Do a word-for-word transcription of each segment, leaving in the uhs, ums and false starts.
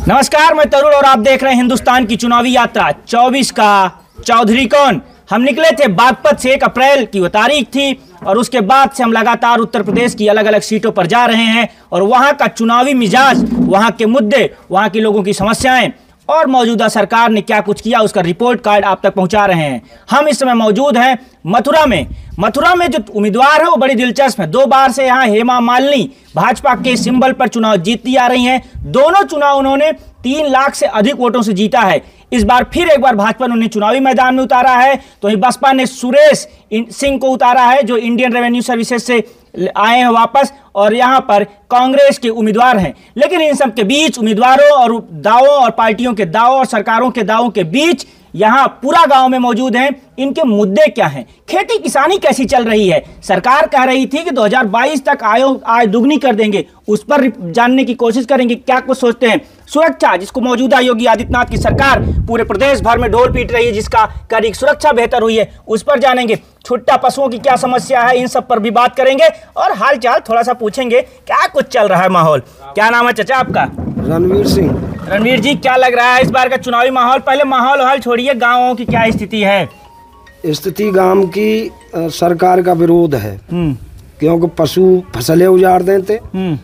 नमस्कार, मैं तरुण और आप देख रहे हैं हिंदुस्तान की चुनावी यात्रा चौबीस का चौधरी कौन। हम निकले थे बागपत से, एक अप्रैल की वो तारीख थी और उसके बाद से हम लगातार उत्तर प्रदेश की अलग अलग सीटों पर जा रहे हैं और वहां का चुनावी मिजाज, वहां के मुद्दे, वहां की लोगों की समस्याएं और मौजूदा सरकार ने क्या कुछ किया उसका रिपोर्ट कार्ड आप तक पहुंचा रहे हैं। हम इस समय मौजूद हैं मथुरा में। मथुरा में जो उम्मीदवार है वो बड़ी दिलचस्प है। दो बार से यहाँ हेमा मालिनी भाजपा के सिंबल पर चुनाव जीतती आ रही हैं। दोनों चुनाव उन्होंने तीन लाख से अधिक वोटों से जीता है। इस बार फिर एक बार भाजपा ने उन्हें चुनावी मैदान में उतारा है, तो वहीं बसपा ने सुरेश सिंह को उतारा है जो इंडियन रेवेन्यू सर्विसेज से आए हैं वापस और यहां पर कांग्रेस के उम्मीदवार हैं। लेकिन इन सब के बीच उम्मीदवारों और दावों और पार्टियों के दावों और सरकारों के दावों के बीच यहां पूरा गांव में मौजूद हैं। इनके मुद्दे क्या हैं, खेती किसानी कैसी चल रही है। सरकार कह रही थी कि दो हज़ार बाईस तक आयो आय दुगनी कर देंगे, उस पर जानने की कोशिश करेंगे क्या कुछ सोचते हैं। सुरक्षा, जिसको मौजूदा योगी आदित्यनाथ की सरकार पूरे प्रदेश भर में ढोल पीट रही है, जिसका कड़ी सुरक्षा बेहतर हुई है, उस पर जानेंगे। छुट्टा पशुओं की क्या समस्या है, इन सब पर भी बात करेंगे और हाल चाल थोड़ा सा पूछेंगे क्या कुछ चल रहा है माहौल। क्या नाम है चाचा आपका? रणवीर सिंह। रणवीर जी, क्या लग रहा है इस बार का चुनावी माहौल? पहले माहौल हाल छोड़िए, गाँवों की क्या स्थिति है? स्थिति गांव की आ, सरकार का विरोध है क्योंकि पशु फसलें उजाड़ देते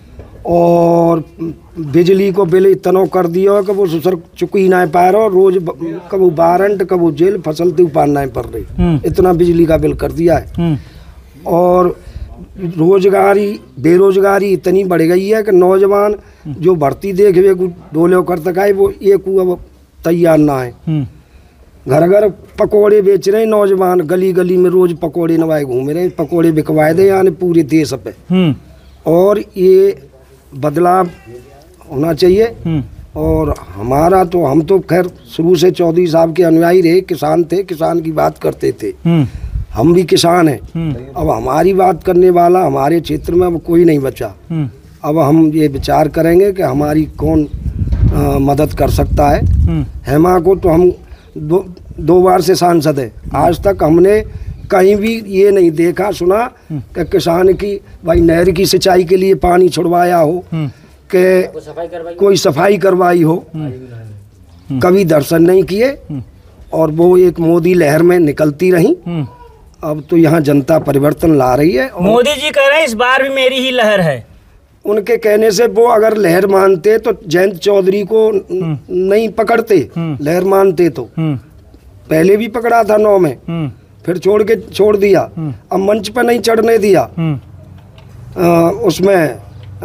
और बिजली को बिल इतना कर दिया कि वो सुसर चुकी ना पा रहा, रोज कबू वारंट कबू जेल फसल ते पालना पड़ रही, इतना बिजली का बिल कर दिया है। और रोजगारी बेरोजगारी इतनी बढ़ गई है कि नौजवान जो भर्ती देखे डोले कर तक आए वो एक अब तैयार ना है। घर घर पकोड़े बेच रहे हैं नौजवान, गली गली में रोज पकोड़े नवाए घूम रहे हैं, पकोड़े बिकवाए दे यानी पूरे देश पे। और ये बदलाव होना चाहिए। और हमारा तो हम तो खैर शुरू से चौधरी साहब के अनुयायी रहे, किसान थे, किसान की बात करते थे, हम भी किसान हैं। अब हमारी बात करने वाला हमारे क्षेत्र में अब कोई नहीं बचा। अब हम ये विचार करेंगे कि हमारी कौन आ, मदद कर सकता है। हेमा को तो हम दो दो बार से सांसद है, आज तक हमने कहीं भी ये नहीं देखा सुना कि किसान की भाई नहर की सिंचाई के लिए पानी छुड़वाया हो कि कोई सफाई करवाई हो, कभी दर्शन नहीं किए। और वो एक मोदी लहर में निकलती रही। अब तो यहाँ जनता परिवर्तन ला रही है। मोदी जी कह रहे हैं इस बार भी मेरी ही लहर है। उनके कहने से वो अगर लहर मानते तो जयंत चौधरी को नहीं पकड़ते, लहर मानते तो पहले भी पकड़ा था नौ में, फिर छोड़ के छोड़ दिया, अब मंच पर नहीं चढ़ने दिया। आ, उसमें आ,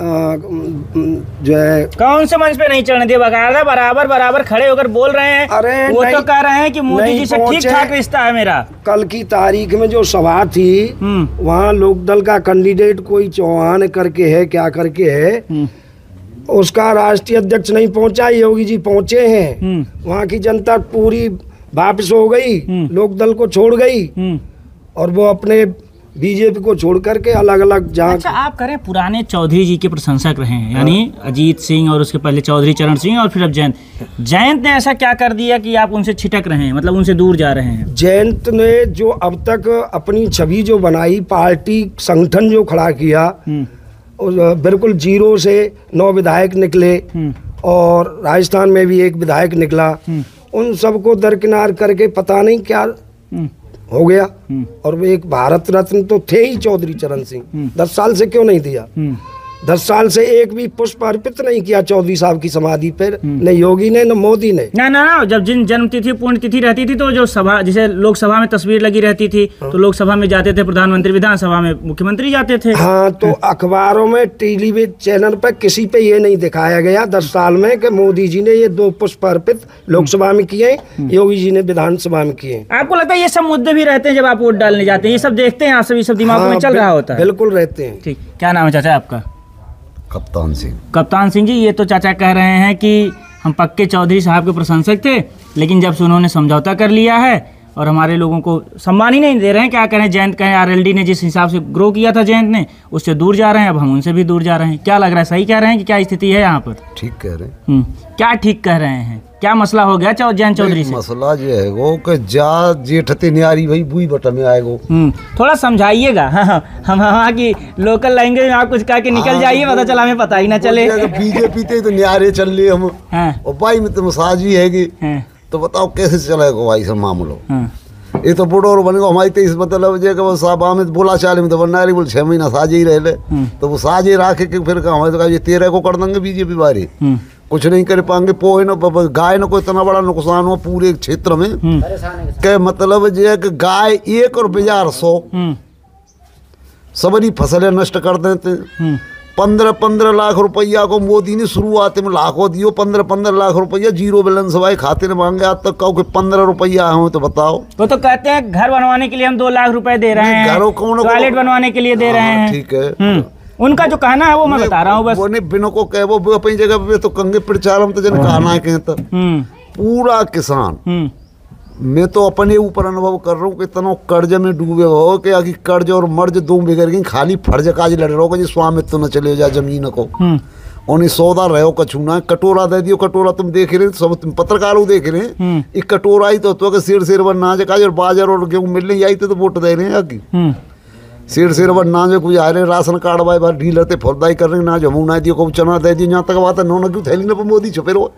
जो है कौन से मंच पे नहीं चढ़ने दिया, बकायदा बराबर बराबर खड़े होकर बोल रहे हैं। अरे वो तो कह रहे हैं कि मोदी जी से ठीक ठाक रिश्ता है मेरा। कल की तारीख में जो सभा थी वहाँ लोकदल का कैंडिडेट कोई चौहान करके है, क्या करके है, उसका राष्ट्रीय अध्यक्ष नहीं पहुंचा, योगी जी पहुंचे हैं। वहाँ की जनता पूरी वापस हो गई, लोकदल को छोड़ गई और वो अपने बीजेपी को छोड़ करके अलग अलग जहाँ। अच्छा, आप करें पुराने चौधरी जी के प्रशंसक रहे हैं, यानी अजीत सिंह और उसके पहले चौधरी चरण सिंह और फिर अब जयंत। जयंत ने ऐसा क्या कर दिया कि आप उनसे छिटक रहे हैं, मतलब उनसे दूर जा रहे हैं? जयंत ने जो अब तक अपनी छवि जो बनाई, पार्टी संगठन जो खड़ा किया, बिल्कुल जीरो से नौ विधायक निकले और राजस्थान में भी एक विधायक निकला, उन सबको दरकिनार करके पता नहीं क्या हो गया। और वो एक भारत रत्न तो थे ही चौधरी चरण सिंह, दस साल से क्यों नहीं दिया? दस साल से एक भी पुष्प अर्पित नहीं किया चौधरी साहब की समाधि पर, न योगी ने न मोदी ने। ना ना ना जब जिन जन्म तिथि पुण्य तिथि रहती थी तो जो सभा, जैसे लोकसभा में तस्वीर लगी रहती थी तो लोकसभा में जाते थे प्रधानमंत्री, विधानसभा में मुख्यमंत्री जाते थे। हाँ, तो अखबारों में, टेलीविजन चैनल पर किसी पे ये नहीं दिखाया गया दस साल में कि मोदी जी ने ये दो पुष्प अर्पित लोकसभा में किए, योगी जी ने विधानसभा में किए। आपको लगता है ये सब मुद्दे भी रहते हैं जब आप वोट डालने जाते हैं? ये सब देखते हैं आप सब, ये सब दिमाग में चल रहा होता है? बिल्कुल रहते हैं। ठीक, क्या नाम है चाचा आपका? कप्तान सिंह। कप्तान सिंह जी, ये तो चाचा कह रहे हैं कि हम पक्के चौधरी साहब के प्रशंसक थे, लेकिन जब से उन्होंने समझौता कर लिया है और हमारे लोगों को सम्मान ही नहीं दे रहे हैं, क्या करें, जयंत कहें आरएलडी ने जिस हिसाब से ग्रो किया था जयंत ने, उससे दूर जा रहे हैं, अब हम उनसे भी दूर जा रहे हैं। क्या लग रहा है, सही कह रहे हैं कि क्या स्थिति है यहाँ पर? ठीक कह रहे हैं। क्या ठीक कह रहे हैं? क्या मसला हो गया चौ जैन चौधरी से? मसला ये है वो कि जा जेठते न्यारी भाई बुई बटा में आएगो। थोड़ा समझाइएगा। हाँ हाँ हम वहाँ की लोकल लैंग्वेज में आप कुछ कह के निकल जाइए, पता चला हमें पता ही ना चले। बीजेपी ते तो न्यारे चल रहे हम और भाई में तो मसाजी है तो बताओ कैसे चलेगा भाई सब मामलो। ये तो बुढ़ो और बनेगा हमारी तेईस मतलब जे वो साहब में बोला चाले में तो बनना रही बोल छह महीना साजे ही रह ले तो वो साजे राखे के फिर हमारे तो ये तेरह को कर देंगे बीजेपी बारी कुछ नहीं कर पाएंगे। पोहे न गाय न को इतना बड़ा नुकसान हुआ पूरे क्षेत्र में के मतलब जे कि गाय एक और बाजार सौ सबरी फसलें नष्ट कर देते। पंद्रह पंद्रह लाख रुपया को मोदी ने शुरुआत में लाखों दियो, पंद्रह पंद्रह लाख रुपया जीरो बैलेंस भाई खाते में मांगे आज तक कहो कि पंद्रह रुपया हो तो बताओ। वो तो कहते हैं घर बनवाने के लिए हम दो लाख रुपए दे रहे हैं, घरों कौन टॉयलेट बनवाने के लिए दे रहे हैं। ठीक है, उनका जो कहना है वो मैं बता रहा हूँ बस। वो नहीं बिनो को कह वो अपनी जगह पे तो कंगे प्रचारम तो जन कहना है कहता पूरा किसान। मैं तो अपने ऊपर अनुभव कर रहा हूँ कि इतना कर्ज में डूबे हो कि आगे कर्ज और मर्ज दो बिगड़ गई खाली फर्ज काज लड़ रहे हो जी स्वामित्व न चले जा जमीन को उन्हें सौदा रहो कछू ना कटोरा दे दियो। कटोरा तुम देख रहे सब तुम पत्रकारों देख रहे हैं एक कटोरा ही तो तो सिर सिर वर नाज काज और बाजार और गेहूँ मिलने आई तो वोट दे रहे हैं आगे सिर सिर वर नाज कुछ आ रहे हैं राशन कार्ड भाई बार डीलर ते फौजदारी कर रहे हैं ना जमू ना दियो को चना दे दियो यहाँ तक बात है नौ क्यों थैली ना मोदी छुपे रहो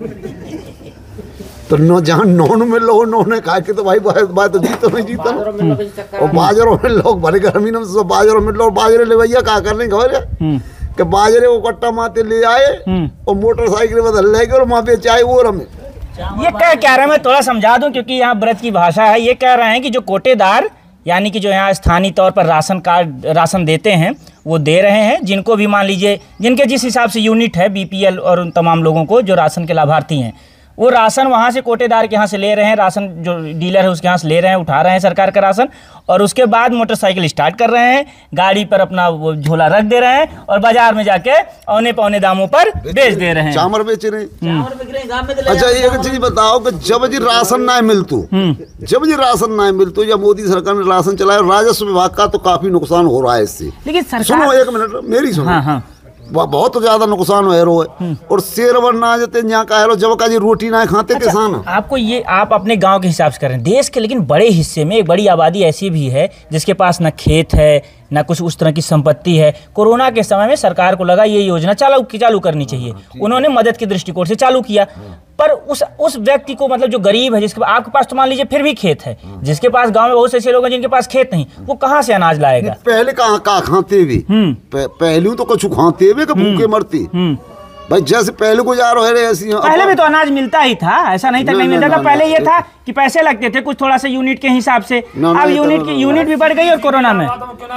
तो न जहाँ नॉन में लो नॉन खा के तो भाई बात तो जीतो नहीं जीता और बाजारों में लोग भरे गर्मी में सब बाजारों में लोग बाजरे ले भैया क्या कर रहे खबर है कि बाजरे को कट्टा माते ले आए और मोटरसाइकिल बदल ले और वहाँ पे चाय वो रमे। ये कह क्या रहे हैं मैं थोड़ा समझा दूं क्योंकि यहाँ ब्रज की भाषा है। ये कह रहे हैं कि जो कोटेदार यानी कि जो यहाँ स्थानीय तौर पर राशन कार्ड राशन देते हैं वो दे रहे हैं जिनको भी मान लीजिए जिनके जिस हिसाब से यूनिट है बीपीएल और उन तमाम लोगों को जो राशन के लाभार्थी हैं वो राशन वहाँ से कोटेदार के यहाँ से ले रहे हैं, राशन जो डीलर है उसके यहाँ से ले रहे हैं, उठा रहे हैं सरकार का राशन और उसके बाद मोटरसाइकिल स्टार्ट कर रहे हैं, गाड़ी पर अपना वो झोला रख दे रहे हैं और बाजार में जाके औने पौने दामों पर बेच दे रहे हैं। चामर बेच रहे हैं। अच्छा एक चीज बताओ कि जब जी राशन ना मिलतू जब जी राशन ना मिलतू या मोदी सरकार ने राशन चलाया राजस्व विभाग का तो काफी नुकसान हो रहा है इससे। लेकिन सुनो एक मिनट मेरी सुनो। हाँ हाँ। बहुत ज्यादा नुकसान हो रहा है और शेर वर ना जाते यहाँ का है जब का जी रोटी ना खाते अच्छा, किसान। आपको ये आप अपने गांव के हिसाब से कर रहे हैं देश के लेकिन बड़े हिस्से में एक बड़ी आबादी ऐसी भी है जिसके पास ना खेत है ना कुछ उस तरह की संपत्ति है। कोरोना के समय में सरकार को लगा ये योजना चालू चालू करनी चाहिए, उन्होंने मदद के दृष्टिकोण से चालू किया पर उस उस व्यक्ति को मतलब जो गरीब है जिसके आपके पास तो मान लीजिए फिर भी खेत है, जिसके पास गांव में बहुत से ऐसे लोग हैं जिनके पास खेत नहीं, वो कहाँ से अनाज लाएगा? पहले कहाँ कहाँ खाते हुए पहले तो कुछ खाते हुए भूखे मरते भाई जैसे पहले को जा रहे ऐसी पहले भी तो अनाज मिलता ही था, ऐसा नहीं था नहीं मिलता था। पहले ये था कि पैसे लगते थे कुछ थोड़ा सा यूनिट के हिसाब से, अब यूनिट की यूनिट भी बढ़ गई और कोरोना में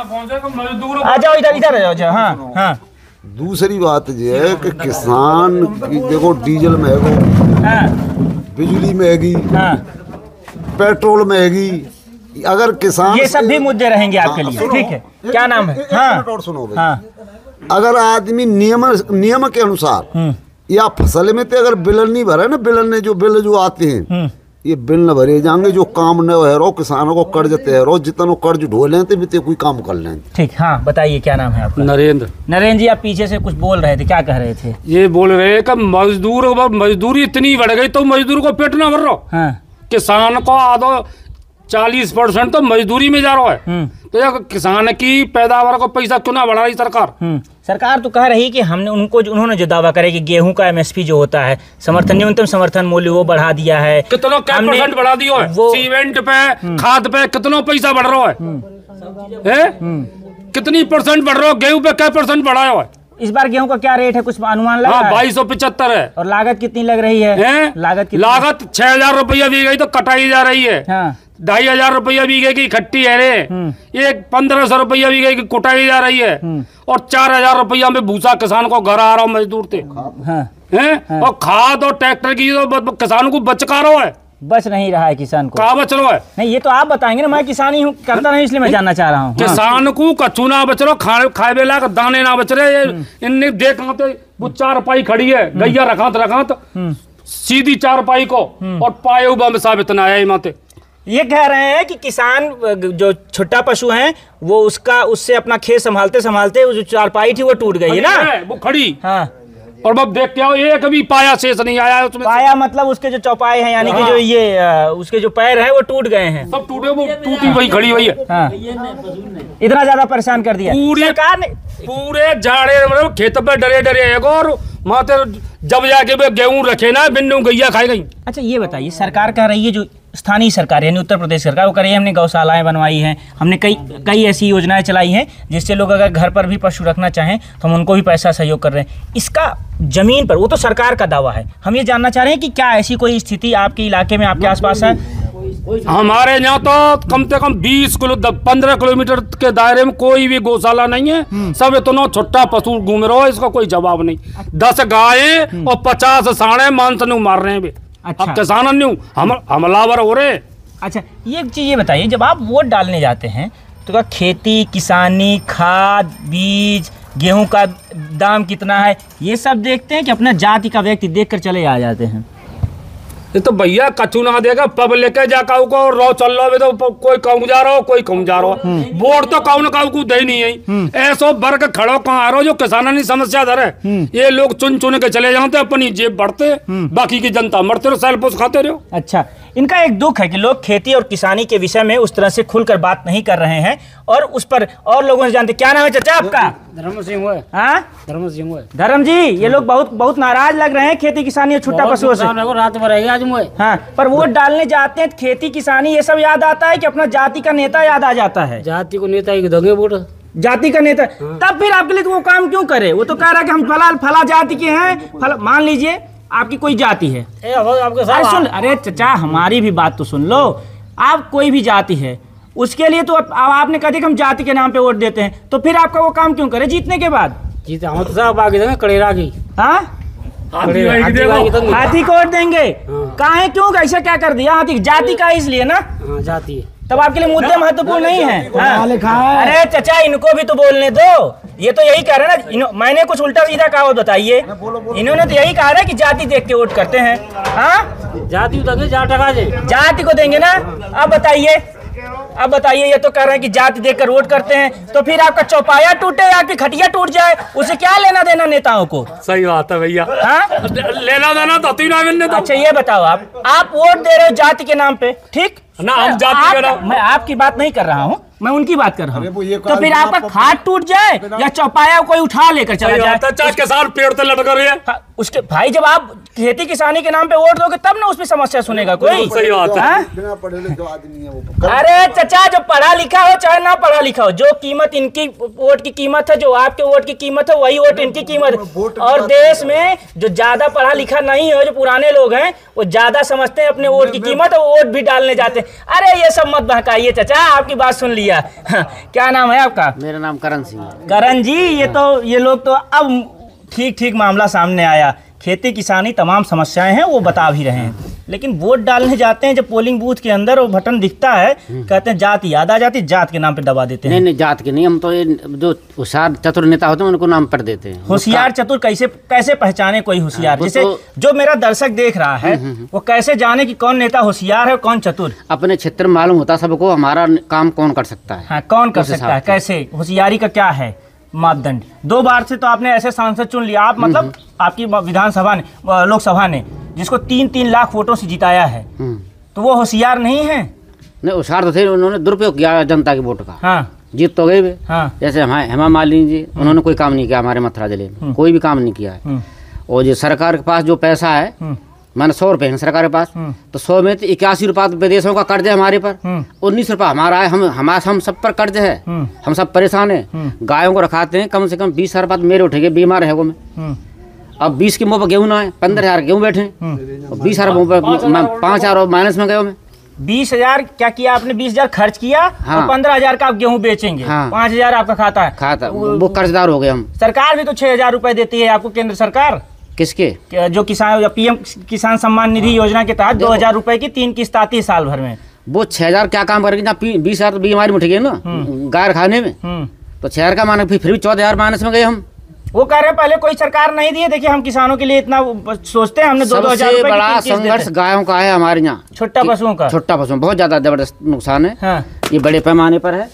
आ जाओ इधर इधर आ जाओ। हाँ हाँ। दूसरी बात ये है कि किसान देखो डीजल महंगो, बिजली महंगी, पेट्रोल महंगी, अगर किसान ये सब भी मुद्दे रहेंगे आपके लिए। ठीक है क्या नाम है? हाँ सुनो भाई अगर आदमी नियम नियम के अनुसार या फसल में तो अगर बिल नहीं भरे ना बिल ने जो बिल जो आते हैं ये बिल न भरे जाएंगे जो काम न है रो किसानों को कर्ज तय रो जितना कर्ज ढो लेते भी कोई काम कर लें। ठीक हाँ बताइए क्या नाम है आपका? नरेंद्र। नरेंद्र जी आप पीछे से कुछ बोल रहे थे, क्या कह रहे थे? ये बोल रहे हैं कि मजदूर मजदूरी इतनी बढ़ गई तो मजदूर को पेट ना भर रहा। हाँ। किसान को आधो चालीस परसेंट तो मजदूरी में जा रहा है तो या किसान की पैदावार को पैसा क्यों ना बढ़ा रही सरकार? सरकार तो कह रही कि हमने उनको उन्होंने जो दावा करे कि गेहूं का एमएसपी जो होता है समर्थन न्यूनतम समर्थन मूल्य वो बढ़ा दिया है। कितना क्या परसेंट बढ़ा दिया है? वो सीमेंट पे खाद पे कितना पैसा बढ़ रहा है? कितनी परसेंट बढ़ रहा है? गेहूं पे क्या परसेंट बढ़ाया है? इस बार गेहूं का क्या रेट है कुछ अनुमान लगा? हाँ बाईस सौ पिछहत्तर है। और लागत कितनी लग रही है? है? लागत लागत छह हजार रुपया दी गई तो कटाई जा रही है। हाँ। ढाई हजार रुपया बीघे की खट्टी है रे, एक पंद्रह सौ रुपया बीघे की कुटाई जा रही है और चार हजार रुपया में भूसा किसान को घर आ रहा हूँ मजदूर थे। हाँ। है? हाँ। और खाद और ट्रैक्टर की तो किसान को बच का रहा है, बच नहीं रहा है किसान को। कहाँ बच रहा है? नहीं ये तो आप बताएंगे ना, मैं किसान ही हूँ करता नहीं इसलिए मैं जानना चाह रहा हूँ। किसान को कच्चू ना बच रहा, खाए खाए बेला दाने ना बच रहे। इनने देख वो चार पाई खड़ी है गैया रखात रखात सीधी चार पाई को और पाए उबा में साबित ना आया माते। ये कह रहे हैं कि किसान जो छोटा पशु हैं वो उसका उससे अपना खेत संभालते संभालते जो चारपाई थी वो टूट गई है ना, वो खड़ी। हाँ और अब देख के आओ एक भी पाया शेष नहीं आया है उसमें। पाया मतलब उसके जो चौपाए हैं, यानी कि जो ये आ, उसके जो पैर हैं वो टूट गए हैं, सब टूटे, वो टूटी वही खड़ी हुई है। हाँ। इतना ज्यादा परेशान कर दिया पूरे सरकार ने। पूरे जाड़े मतलब खेत पे डरे डरे है और माते जब जाके वे गेहूं रखे ना बिन्नू गैया खाई गई। अच्छा ये बताइए, सरकार कह रही है, जो स्थानीय सरकार यानी उत्तर प्रदेश सरकार, वो कह रही है हमने गौशालाएं बनवाई हैं, हमने कई कई ऐसी योजनाएं चलाई हैं जिससे लोग अगर घर पर भी पशु रखना चाहें तो हम उनको भी पैसा सहयोग कर रहे हैं। इसका जमीन पर, वो तो सरकार का दावा है, हम ये जानना चाह रहे हैं कि क्या ऐसी कोई स्थिति आपके इलाके में, आपके आसपास है? हमारे यहाँ तो कम से कम बीस किलो पंद्रह किलोमीटर के दायरे में कोई भी गौशाला नहीं है। सब इतना छोटा पशु घूम रहा है, इसका कोई जवाब नहीं। दस गाय और पचास साढ़े मांस नु मार रहे हैं। अच्छा। अब किसान न्यू हम हमलावर हो रहे। अच्छा ये एक चीज़ ये बताइए, जब आप वोट डालने जाते हैं तो क्या खेती किसानी, खाद बीज, गेहूं का दाम कितना है, ये सब देखते हैं कि अपना जाति का व्यक्ति देख कर चले आ जाते हैं? ये तो भैया कछु ना देगा, पब लेके जा काऊ को रो चल रहा है तो प- कोई कहूँ जा रहा हो, कोई कहूँ जा रहा हो। वोट तो काऊ ना काऊ को दे नहीं है। ऐसो वर्ग खड़ो कहाँ आ रहा हो जो किसानों की समस्या धर है। ये लोग चुन चुन के चले जाते, अपनी जेब बढ़ते, बाकी की जनता मरते रहो, सैलपोस खाते रहो। अच्छा, इनका एक दुख है कि लोग खेती और किसानी के विषय में उस तरह से खुलकर बात नहीं कर रहे हैं और उस पर और लोगों से जानते। क्या नाम है चाचा आपका? धर्म सिंह है। हाँ धर्म सिंह है। धर्म जी, ये लोग बहुत बहुत नाराज लग रहे हैं खेती किसानी और छुट्टा पशुओं से। रात भर है आज मुझे। हाँ, पर वोट डालने जाते हैं खेती किसानी ये सब याद आता है कि अपना जाति का नेता याद आ जाता है? जाति को नेता ही दोगे वोट। जाति का नेता, तब फिर आपके लिए तो वो काम क्यों करे? वो तो कह रहा है कि हम फला फला जाति के हैं, फला, मान लीजिए आपकी कोई जाति है। ए, अब आपके अरे साथ सुन, अरे चचा हमारी भी बात तो सुन लो। आप कोई भी जाति है, उसके लिए तो अब आपने कहा कि हम जाति के नाम पे वोट देते हैं, तो फिर आपका वो काम क्यों करे जीतने के बाद? जीते हम तो सब आगे देंगे कड़ेरा की। हाँ, हाथी वाही देंगे। हाथी को वोट देंगे? काहे क्यों, ऐसा क्या कर दिया? हाथी जाति का इसलिए ना, हाँ जाति है। तब आपके लिए मुद्दे महत्वपूर्ण नहीं है। हाँ। लिखा है। अरे चचा इनको भी तो बोलने दो, ये तो यही कह रहे हैं ना। मैंने कुछ उल्टा सीधा कहा हो बताइए? इन्होंने तो यही कहा है कि जाति देख के वोट करते हैं। हाँ, जाति देंगे जा टका जे जाति को देंगे ना। अब बताइए, अब बताइए, ये तो कह रहे हैं कि जाति देखकर वोट करते हैं, तो फिर आपका चौपाया टूटे या आपकी खटिया टूट जाए, उसे क्या लेना देना नेताओं को? सही बात है भैया। हाँ, लेना देना तो तीन मिलने तो। अच्छा ये बताओ, आप आप वोट दे रहे हो जाति के नाम पे, ठीक ना, हम जाति के नाम- मैं आपकी बात नहीं कर रहा हूँ, मैं उनकी बात कर रहा अरे वो हूँ। ये तो काल फिर बिना आपका पप- खाद टूट जाए या चौपाया कोई उठा लेकर चला सही जाए, बात है, चाहे किसान पेड़ से लटक रहे हैं। हाँ, उसके भाई जब आप खेती किसानी के नाम पे वोट दोगे तब ना उसमें समस्या सुनेगा कोई। सही बात है। हाँ? बिना पढ़े लिखे आदमी है वो। अरे चचा, जो पढ़ा लिखा हो चाहे ना पढ़ा लिखा हो, जो कीमत इनकी वोट की कीमत है, जो आपके वोट की कीमत है, वही वोट इनकी कीमत है। और देश में जो ज्यादा पढ़ा लिखा नहीं है, जो पुराने लोग हैं, वो ज्यादा समझते हैं अपने वोट की कीमत और वोट भी डालने जाते हैं। अरे ये सब मत बहकाइए चचा, आपकी बात सुन लिया। क्या नाम है आपका? मेरा नाम करण सिंह है। करण जी, ये तो ये लोग तो अब ठीक ठीक मामला सामने आया। खेती किसानी तमाम समस्याएं हैं, वो बता भी रहे हैं, लेकिन वोट डालने जाते हैं जब पोलिंग बूथ के अंदर वो बटन दिखता है, कहते हैं जाति याद आ जाती, जात के नाम पे दबा देते नहीं हैं। नहीं जात के नहीं, हम तो ये जो होशियार चतुर नेता होते हैं उनको नाम पर देते हैं। होशियार चतुर कैसे कैसे पहचाने कोई होशियार? वो जैसे तो- जो मेरा दर्शक देख रहा है वो कैसे जाने कि कौन नेता होशियार है और कौन चतुर? अपने क्षेत्र में मालूम होता सबको हमारा काम कौन कर सकता है। हाँ, कौन कर उस सकता हिसाब है? से। कैसे? होशियारी का क्या है मापदंड? दो बार से तो आपने ऐसे सांसद चुन लिया, आप मतलब आपकी विधानसभा ने, लोकसभा ने जिसको तीन तीन लाख वोटों से जिताया है, हम्म। तो वो होशियार नहीं है? नहीं होशियार तो थे, उन्होंने दुरुपयोग किया जनता के वोट का। हाँ जीत तो गए वे। हाँ। जैसे हम हेमा मालिनी जी, उन्होंने कोई काम नहीं किया हमारे मथुरा जिले में, कोई भी काम नहीं किया है। हम्म, और जो सरकार के पास जो पैसा है, हम्म, माने सौ रुपए है सरकार के पास, हम्म। तो सौ में तो इक्यासी रुपया तो विदेशों का कर्ज है हमारे पर, हम्म। उन्नीस रुपया हमारा है। हम हमारा हम सब पर कर्ज है, हम्म। हम सब परेशान है। गायों को रखाते हैं, कम से कम बीस हजार रुपया तो मेरे उठेंगे, बीमार है वो में। हम्म, अब बीस के मुँह पर गेहूँ ना है, पंद्रह हजार गेहूँ बैठे, और बीस हजार मुँह पर पाँच हजार माइनस में गए में। बीस हजार क्या किया आपने? बीस हजार खर्च किया हाँ। और पंद्रह हजार का आप गेहूं बेचेंगे, हाँ। पाँच हजार आपका खाता है। खाता वो कर्जदार हो गए हम। सरकार भी तो छह हजार रुपए देती है आपको, केंद्र सरकार, किसके? कि जो किसान पीएम किसान सम्मान निधि योजना के तहत दो हजार रुपए की तीन किस्त आती है साल भर में। वो छह हजार क्या काम करेंगे ना, बीस हजार तो बीमारी में उठ गए ना गाय खाने में, हम्म, तो छह हजार का मानक फिर फिर भी चौदह हजार माइनस में गए हम। वो कह रहे हैं पहले कोई सरकार नहीं दी है, देखिए हम किसानों के लिए इतना सोचते हैं, हमने दो दो हजार सबसे रुपए की बड़ा तीन किस्त देते संघर्ष हैं। गायों का है हमारे यहाँ, छोटा पशुओं का। छोटा पशु बहुत ज्यादा जबरदस्त नुकसान है। हाँ ये बड़े पैमाने पर है। हाँ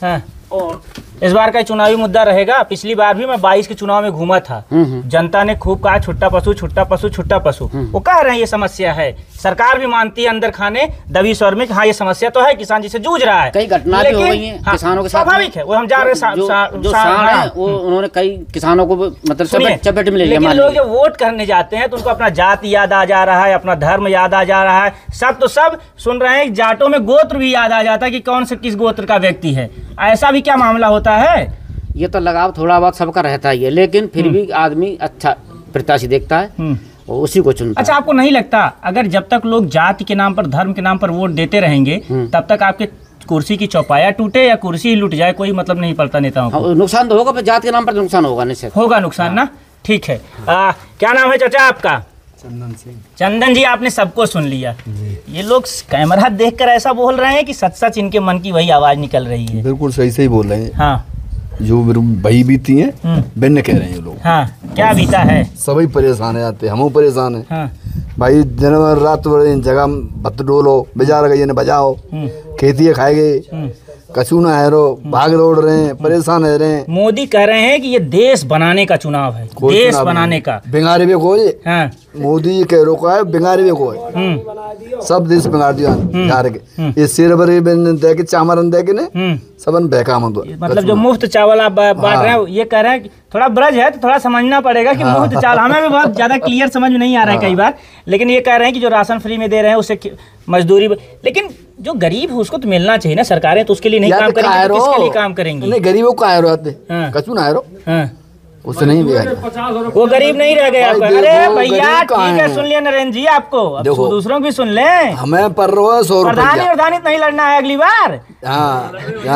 और इस बार का चुनावी मुद्दा रहेगा। पिछली बार भी मैं बाईस के चुनाव में घूमा था, जनता ने खूब कहा छुट्टा पशु छुट्टा पशु छुट्टा पशु। वो कह रहे हैं ये समस्या है, सरकार भी मानती है अंदर खाने दबी स्वर में कि हाँ ये समस्या तो है, किसान जिससे जूझ रहा है। कई घटना भी हो गई हैं हाँ, किसानों के साथ। स्वाभाविक है, वो हम जा रहे हैं जो, जो सांड है वो उन्होंने कई किसानों को मतलब चपेट चपेट में ले लिया। लेकिन लोग जब वोट करने जाते हैं तो उनको अपना जाति याद आ जा रहा है, अपना धर्म याद आ जा रहा है, सब तो सब सुन रहे हैं, जाटों में गोत्र भी याद आ जाता है कि कौन से किस गोत्र का व्यक्ति है। ऐसा भी क्या मामला होता है? ये तो लगाव थोड़ा बहुत सबका रहता ही है, लेकिन फिर भी आदमी अच्छा प्रत्याशी देखता है और उसी को चुनता है। अच्छा, आपको नहीं लगता अगर जब तक लोग जाति के नाम पर धर्म के नाम पर वोट देते रहेंगे तब तक आपके कुर्सी की चौपाया टूटे या कुर्सी ही लुट जाए कोई मतलब नहीं पड़ता नेताओं को? नुकसान तो होगा, पर जाति के नाम पर नुकसान होगा निश्चित होगा नुकसान ना। ठीक है, आ, क्या नाम है चाचा आपका? चंदन सिंह। चंदन जी, आपने सबको सुन लिया। ये लोग कैमरा देखकर ऐसा बोल रहे हैं कि सच सच इनके मन की वही आवाज निकल रही है? बिल्कुल सही सही बोल रहे हैं। हाँ, जो भाई बीती हैं बिन्न कह रहे हैं लोग। हाँ, क्या बीता है? सभी परेशान है, आते हम परेशान है। हाँ, भाई जनवर रात जगह भत्त डोलो बेजार गई ने बजाओ, खेती खाएगे, कछू ना है रो, भाग दौड़ रहे हैं, परेशान रह रहे हैं। मोदी कह रहे हैं कि ये देश बनाने का चुनाव है, देश बनाने का। बिगाड़े भी कोई हाँ, मोदी कह रोका है, बिगाड़े भी कोई सब देश बिगाड़ दिया बिहार के। ये शेर बरे दे के चामरन दे के ने सबन बेकाम हो। मतलब जो मुफ्त चावल आप बांट रहे हैं, ये कह रहे हैं कि थोड़ा ब्रज है तो थोड़ा समझना पड़ेगा कि मुफ्त चावल, हमें भी बहुत ज्यादा क्लियर समझ में नहीं आ रहा है कई बार। लेकिन ये कह रहे हैं कि जो राशन फ्री में दे रहे हैं उससे मजदूरी, लेकिन जो गरीब है उसको तो मिलना चाहिए ना। सरकारें तो उसके लिए नहीं काम करेंगी, तो किसके लिए काम करेंगी? नहीं, गरीबों को आए रहते कछू ना रो, उससे नहीं बिगाड़। वो गरीब नहीं रह गए आपका। अरे भैया ठीक है, सुन लिया नरेंद्र जी आपको, अब दूसरों की सुन ले। हमें पर रो सौ प्रधानी प्रधानी नहीं लड़ना है अगली बार। हाँ,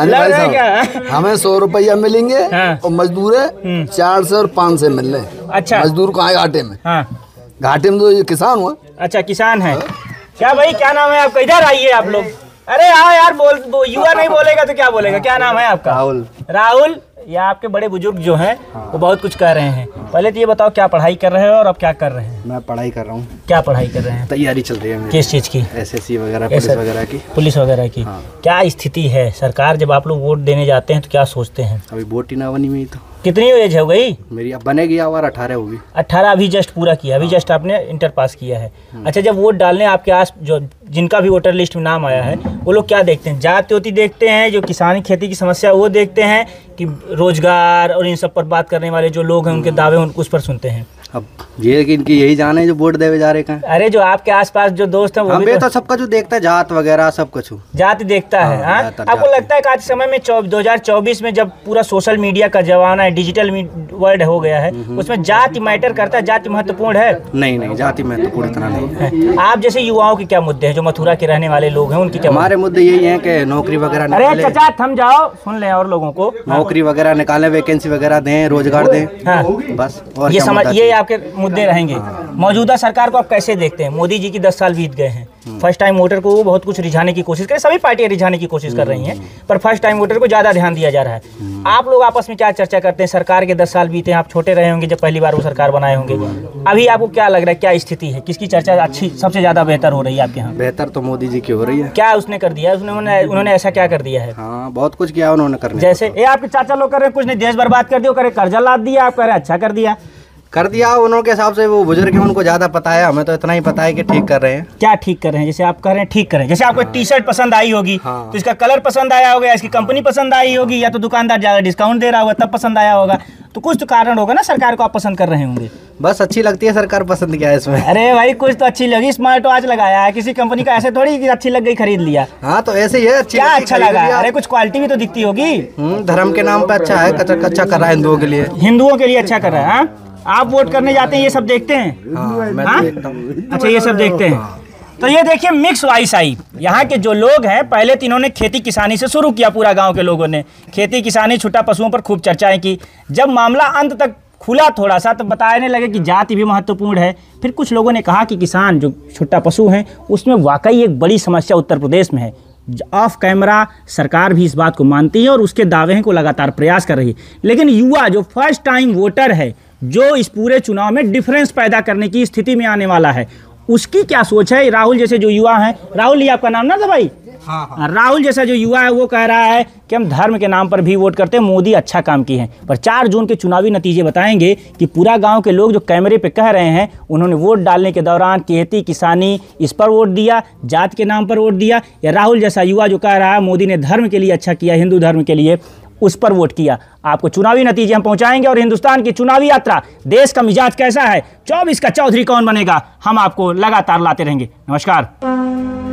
हमें सौ रुपया मिलेंगे और मजदूर चार सौ और पाँच सौ मिल रहे। अच्छा, मजदूर को आए घाटे में। हाँ, घाटे में तो ये किसान हुआ। अच्छा, किसान है क्या भाई? क्या नाम है आपका? इधर आइए आप लोग। अरे हाँ यार, बोल बो, युवा नहीं बोलेगा तो क्या बोलेगा? क्या नाम है आपका? राहुल। राहुल, या आपके बड़े बुजुर्ग जो हैं वो बहुत कुछ कह रहे हैं। पहले तो ये बताओ क्या पढ़ाई कर रहे हो और अब क्या कर रहे हैं? मैं पढ़ाई कर रहा हूँ। क्या पढ़ाई कर रहे हैं? तैयारी चल रही है मेरी। किस चीज़ की? एसएससी वगैरह, पुलिस वगैरह की। पुलिस वगैरह की। हाँ। क्या स्थिति है सरकार, जब आप लोग वोट देने जाते हैं तो क्या सोचते हैं? अभी वोट ही ना बनी हुई। तो कितनी एज हो गई मेरी? अब बनेगी और अठारह होगी। अट्ठारह अभी जस्ट पूरा किया, अभी जस्ट आपने इंटर पास किया है। अच्छा, जब वोट डालने आपके आस जो जिनका भी वोटर लिस्ट में नाम आया है वो लोग क्या देखते हैं? जाति होती देखते हैं, जो किसानी खेती की समस्या वो देखते हैं, कि रोजगार और इन सब पर बात करने वाले जो लोग हैं उनके दावे उनको उस पर सुनते हैं? अब ये कि इनकी यही जाने जो वोट देवे जा रहे हैं। अरे जो आपके आसपास जो दोस्त हैं वो हम भी तो सबका जो देखता है, जात वगैरह सब कुछ जाति देखता है। हाँ, आपको लगता है कि आज समय में दो हजार चौबीस में जब पूरा सोशल मीडिया का जमाना है, डिजिटल वर्ल्ड हो गया है, उसमें जाति मैटर करता है? जाति महत्वपूर्ण है? नहीं नहीं, जाति महत्वपूर्ण इतना नहीं है। आप जैसे युवाओं के क्या मुद्दे हैं, जो मथुरा के रहने वाले लोग हैं उनकी क्या? हमारे मुद्दे यही है कि नौकरी वगैरह। अरे चाचा थम जाओ, सुन ले और लोगों को। नौकरी वगैरह निकाले, वैकेंसी वगैरह दें, रोजगार दें। हाँ, बस। और ये समझ, ये आपके मुद्दे रहेंगे। मौजूदा सरकार को आप कैसे देखते हैं? मोदी जी की दस साल बीत गए हैं, फर्स्ट टाइम वोटर को वो बहुत कुछ रिझाने की कोशिश कर, सभी पार्टियां रिझाने की कोशिश कर रही हैं, पर फर्स्ट टाइम वोटर को ज्यादा ध्यान दिया जा रहा है। आप लोग आपस में क्या चर्चा करते हैं? सरकार के दस साल बीते हैं, आप छोटे रहे होंगे जब पहली बार वो सरकार बनाए होंगे, अभी आपको क्या लग रहा है, क्या स्थिति है, किसकी चर्चा अच्छी सबसे ज्यादा बेहतर हो रही है आपके यहाँ? बेहतर तो मोदी जी की हो रही है। क्या उसने कर दिया? उन्होंने उन्होंने ऐसा क्या कर दिया है? हाँ, बहुत कुछ किया उन्होंने करने। जैसे ये आपके चाचा लोग कर रहे हैं, कुछ नहीं, देश बर्बाद कर दिया, करे कर्जा लाद दिया, आप कह रहे अच्छा कर दिया। कर दिया उन्होंने हिसाब से, वो बुजुर्ग हैं उनको ज्यादा पता है, हमें तो इतना ही पता है कि ठीक कर रहे हैं। क्या ठीक कर रहे हैं? जैसे आप कह रहे हैं ठीक कर रहे हैं, जैसे आपको टी शर्ट पसंद आई होगी तो इसका कलर पसंद आया होगा, इसकी कंपनी पसंद आई होगी, या तो दुकानदार ज्यादा डिस्काउंट दे रहा होगा तब पसंद आया होगा, तो कुछ तो कारण होगा ना सरकार को आप पसंद कर रहे होंगे। बस अच्छी लगती है सरकार, पसंद क्या है इसमें? अरे भाई कुछ तो अच्छी लगी, स्मार्ट वॉच लगाया है किसी कंपनी का, ऐसे थोड़ी अच्छी लग गई खरीद लिया। हाँ, तो ऐसे ही है। क्या अच्छा लगा? अरे कुछ क्वालिटी भी तो दिखती होगी। धर्म के नाम पे अच्छा है, अच्छा कर रहा है हिंदुओं के लिए। हिंदुओं के लिए अच्छा कर रहा है। आप वोट करने जाते हैं ये सब देखते हैं? हाँ, मैं तो देखता हूँ। अच्छा, ये सब देखते हैं। तो ये देखिए मिक्स वॉइस आई। यहाँ के जो लोग हैं, पहले तो इन्होंने खेती किसानी से शुरू किया, पूरा गांव के लोगों ने खेती किसानी छुट्टा पशुओं पर खूब चर्चाएं की। जब मामला अंत तक खुला थोड़ा सा तो बताने लगे कि जाति भी महत्वपूर्ण है। फिर कुछ लोगों ने कहा कि किसान जो छुट्टा पशु हैं उसमें वाकई एक बड़ी समस्या उत्तर प्रदेश में है। ऑफ कैमरा सरकार भी इस बात को मानती है और उसके दावे को लगातार प्रयास कर रही है, लेकिन युवा जो फर्स्ट टाइम वोटर है, जो इस पूरे चुनाव में डिफरेंस पैदा करने की स्थिति में आने वाला है, उसकी क्या सोच है। राहुल जैसे जो युवा हैं, राहुल ये आपका नाम ना था भाई? हाँ, हाँ। राहुल जैसा जो युवा है वो कह रहा है कि हम धर्म के नाम पर भी वोट करते हैं, मोदी अच्छा काम किए हैं। पर चार जून के चुनावी नतीजे बताएंगे कि पूरा गांव के लोग जो कैमरे पे कह रहे हैं उन्होंने वोट डालने के दौरान खेती किसानी इस पर वोट दिया, जात के नाम पर वोट दिया, या राहुल जैसा युवा जो कह रहा है मोदी ने धर्म के लिए अच्छा किया, हिंदू धर्म के लिए, उस पर वोट किया। आपको चुनावी नतीजे हम पहुंचाएंगे और हिंदुस्तान की चुनावी यात्रा, देश का मिजाज कैसा है, चौबीस का चौधरी कौन बनेगा, हम आपको लगातार लाते रहेंगे। नमस्कार।